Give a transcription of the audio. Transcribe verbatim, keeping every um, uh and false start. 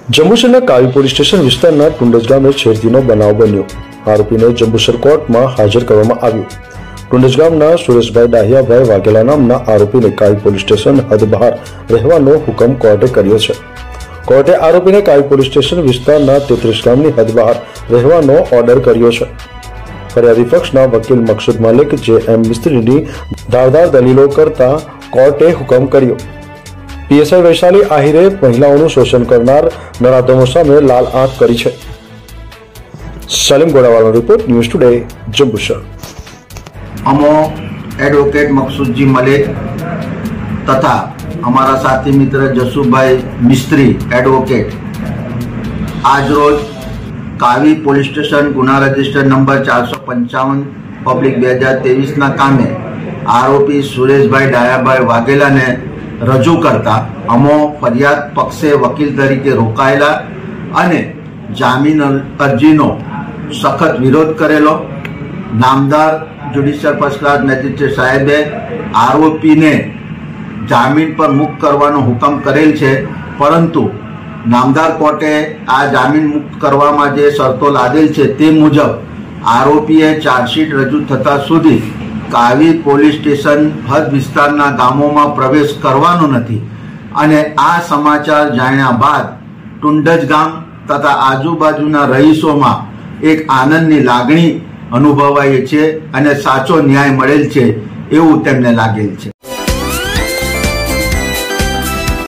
જંબુસરના કાવી police station વિસ્તારના ટુંડજ ગામે છેડતીનો બનાવ બન્યો। આરોપીને જંબુસર કોર્ટમાં હાજર કરવામાં આવ્યો। ટુંડજ ગામના સુરેશભાઈ ડાહિયાભાઈ વાઘેલા નામના આરોપીને કાવી પોલીસ સ્ટેશન હદ બહાર રહેવાનો હુકમ કોર્ટે કર્યો છે। કોર્ટે આરોપીને કાવી પોલીસ સ્ટેશન વિસ્તારના તેત્રીસ ગામની હદ બહાર રહેવાનો ઓર્ડર કર્યો છે। ફરિયાદી પક્ષના વકીલ મકસૂદ મલિક જે એમ મિસ્ત્રીની ધારદાર દલીલો કરતા કોર્ટે હુકમ કર્યો। પીએસઆઈ વૈશાલી આહિરે મહિલાઓનું શોષણ કરનાર નરાધમો સામે લાલ આંખ કરી છે। સલીમ ગોડાવાલાનો રિપોર્ટ, ન્યૂઝ ટુડે, જંબુસર। અમો એડવોકેટ મકસૂદજી મલિક તથા અમારા સાથી મિત્ર જસુભાઈ મિસ્ત્રી એડવોકેટ આજરોજ કાવી પોલીસ સ્ટેશન ગુના રજિસ્ટર નંબર ચારસો પંચાવન પબ્લિક બે હજાર ત્રેવીસના કામે આરોપી સુરેશભાઈ ડાયાભાઈ વાઘેલાને રજૂ કરતા અમો ફરિયાદ પક્ષે વકીલ તરીકે રોકાયેલા અને જામીન અરજીનો સખત વિરોધ કરેલો। નામદાર જ્યુડિશિયલ ફર્સ્ટ ક્લાસ મેજિસ્ટ્રેટ સાહેબે આરોપીને જામીન પર મુક્ત કરવાનો હુકમ કરેલ છે, પરંતુ નામદાર કોર્ટે આ જામીન મુક્ત કરવામાં જે શરતો લાદેલ છે તે મુજબ આરોપીએ ચાર્જશીટ રજૂ થતા સુધી કાવી પોલીસ સ્ટેશન હદ વિસ્તારના ગામોમાં પ્રવેશ કરવાનો નથી અને આ સમાચાર જાણ્યા બાદ ટુંડજ ગામ તથા આજુબાજુના રહીશોમાં એક આનંદની લાગણી અનુભવાય છે અને સાચો ન્યાય મળેલ છે એવું તેમને લાગેલ છે।